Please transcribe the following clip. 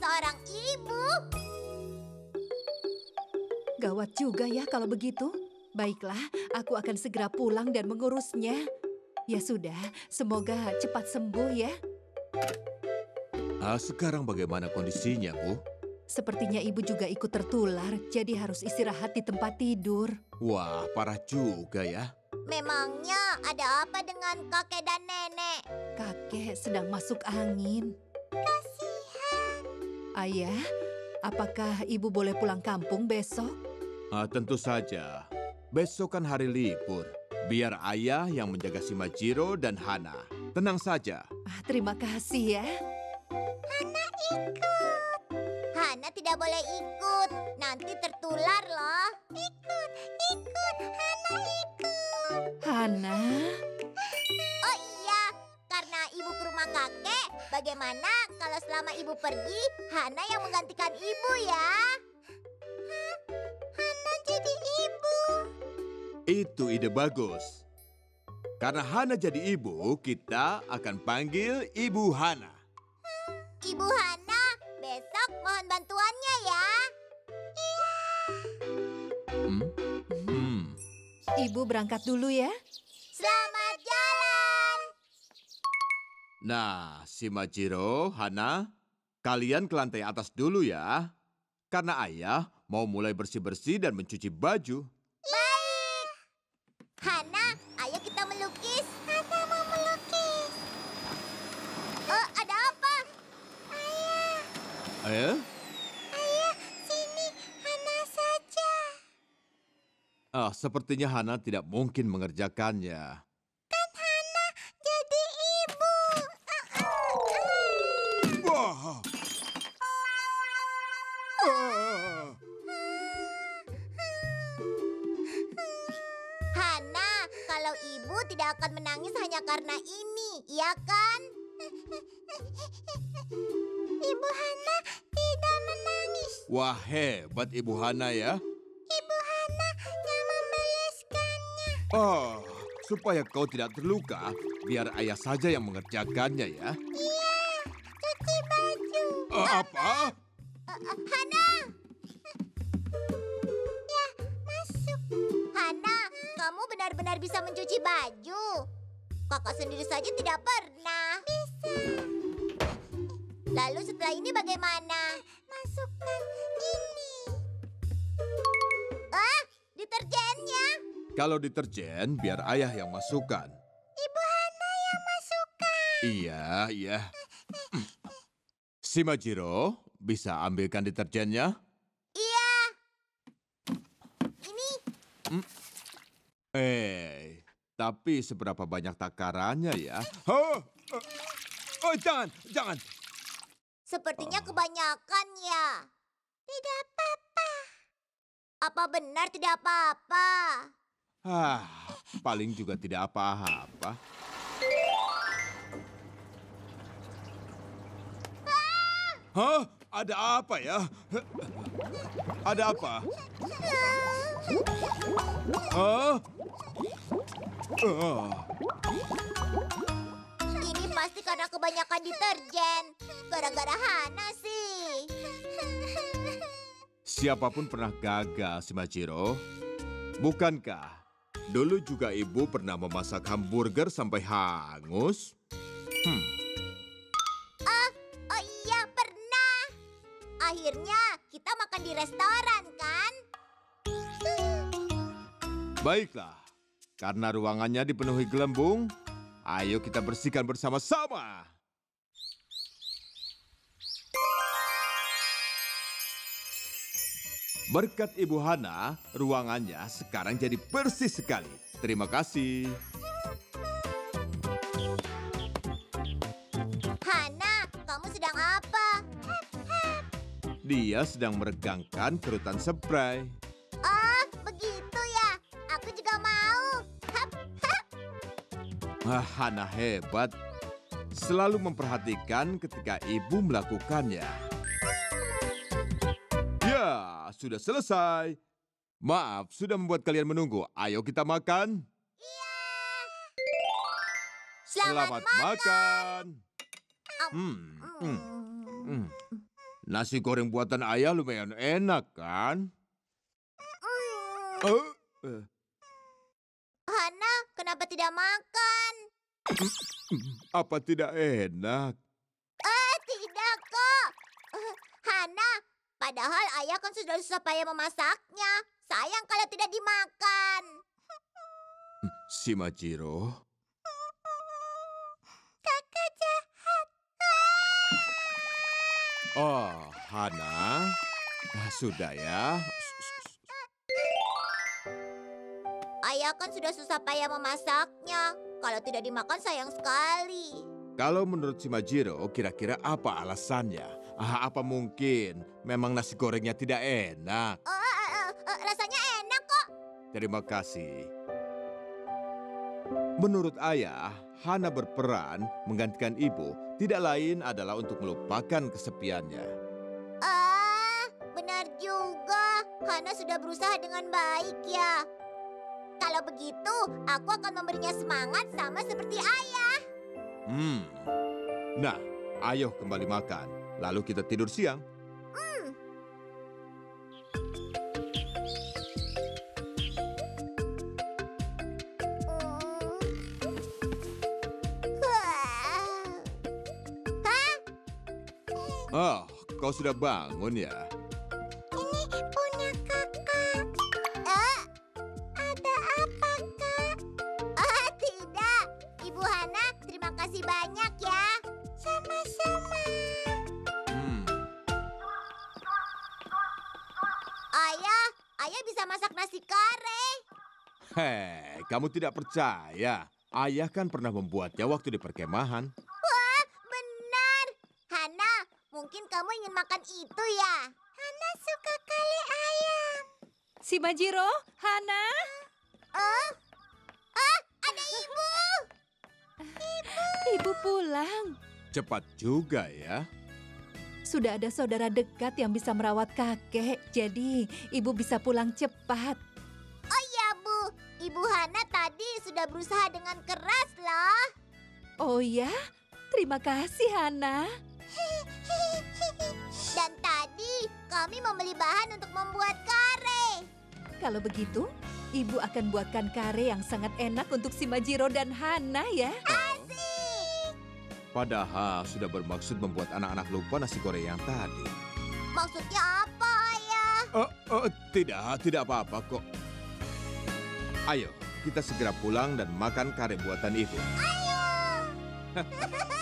seorang ibu. Gawat juga ya kalau begitu. Baiklah, aku akan segera pulang dan mengurusnya. Ya sudah, semoga cepat sembuh ya. Sekarang bagaimana kondisinya, Bu? Sepertinya ibu juga ikut tertular, jadi harus istirahat di tempat tidur. Wah, parah juga ya. Memangnya ada apa dengan kakek dan nenek? Kakek sedang masuk angin. Kasihan. Ayah, apakah ibu boleh pulang kampung besok? Tentu saja. Besok kan hari libur. Biar ayah yang menjaga si Majiro dan Hana. Tenang saja. Terima kasih ya. Hana ikut. Hana tidak boleh ikut. Nanti tertular loh. Ikut. Hana ikut. Hana, Oh iya, karena ibu ke rumah kakek, bagaimana kalau selama ibu pergi, Hana yang menggantikan ibu ya? Hana jadi ibu. Itu ide bagus. Karena Hana jadi ibu, kita akan panggil Ibu Hana. Ibu Hana, besok mohon bantuannya ya. ibu berangkat dulu ya. Selamat jalan. Nah, si Majiro, Hana, kalian ke lantai atas dulu ya. Karena ayah mau mulai bersih-bersih dan mencuci baju. Baik. Hana, ayo kita melukis. Hana mau melukis. Ada apa? Ayah. Ayah, sini. Hana saja. Sepertinya Hana tidak mungkin mengerjakannya. Kan Hana jadi ibu. Wah! Hana, kalau ibu tidak akan menangis hanya karena ini, iya kan? Ibu Hana tidak menangis. Wah, hebat Ibu Hana ya. Ibu Hana yang membeleskannya. Supaya kau tidak terluka, biar ayah saja yang mengerjakannya ya. Iya, cuci baju. Apa? Hana! Ya, masuk. Hana, kamu benar-benar bisa mencuci baju. Kakak sendiri saja tidak pernah. Bisa. Lalu setelah ini bagaimana? Masukkan ini. Deterjennya. Kalau deterjen, biar ayah yang masukkan. Ibu Hana yang masukkan. Iya. Si Majiro, bisa ambilkan deterjennya? Iya. Ini. Tapi seberapa banyak takarannya ya? Jangan. Sepertinya kebanyakan ya. Tidak apa-apa. Apa benar tidak apa-apa? Paling juga tidak apa-apa. Ada apa ya? Ada apa? Ini pasti karena kebanyakan deterjen. Gara-gara Hana sih. Siapapun pernah gagal, si Majiro. Bukankah dulu juga ibu pernah memasak hamburger sampai hangus? Oh iya, pernah. Akhirnya kita makan di restoran, kan? Baiklah, karena ruangannya dipenuhi gelembung, ayo kita bersihkan bersama-sama. Berkat Ibu Hana, ruangannya sekarang jadi bersih sekali. Terima kasih. Hana, kamu sedang apa? Dia sedang meregangkan kerutan spray. Oh, begitu ya. Aku juga mau. Hap, hap. Hana hebat. Selalu memperhatikan ketika ibu melakukannya. Ya, sudah selesai. Maaf, sudah membuat kalian menunggu. Ayo kita makan. Iya. Selamat makan. Nasi goreng buatan ayah lumayan enak, kan? Hmm. Eh, Hana, kenapa tidak makan? apa tidak enak? Tidak kok. Hana, padahal ayah kan sudah susah payah memasaknya. Sayang kalau tidak dimakan. Shimajiro, Kakak jahat. oh, Hana. Sudah ya. Ayah kan sudah susah payah memasaknya. Kalau tidak dimakan sayang sekali. Kalau menurut Shimajiro, kira-kira apa alasannya? Apa mungkin memang nasi gorengnya tidak enak? Rasanya enak kok. Terima kasih. Menurut ayah, Hana berperan menggantikan ibu tidak lain adalah untuk melupakan kesepiannya. Benar juga. Hana sudah berusaha dengan baik ya. Kalau begitu, aku akan memberinya semangat sama seperti ayah. Nah, ayo kembali makan. Lalu kita tidur siang. Oh, kau sudah bangun ya? Ini punya kakak. Ada apa, Kak? Tidak. Ibu Hana, terima kasih banyak ya. Sama-sama. Ayah bisa masak nasi kare. Hei, kamu tidak percaya? Ayah kan pernah membuatnya waktu di perkemahan. Wah, benar. Hana, mungkin kamu ingin makan itu ya? Hana suka kale ayam. Shimajiro, Hana. Ada ibu. Ibu pulang. Cepat juga ya. Sudah ada saudara dekat yang bisa merawat kakek, jadi ibu bisa pulang cepat. Oh ya, Bu. Ibu Hana tadi sudah berusaha dengan keras loh. Oh ya? Terima kasih, Hana. Dan tadi kami membeli bahan untuk membuat kare. Kalau begitu, ibu akan buatkan kare yang sangat enak untuk Shimajiro dan Hana ya. Padahal sudah bermaksud membuat anak-anak lupa nasi goreng yang tadi. Maksudnya apa, Ayah? Tidak apa-apa kok. Ayo, kita segera pulang dan makan kare buatan ibu. Ayo.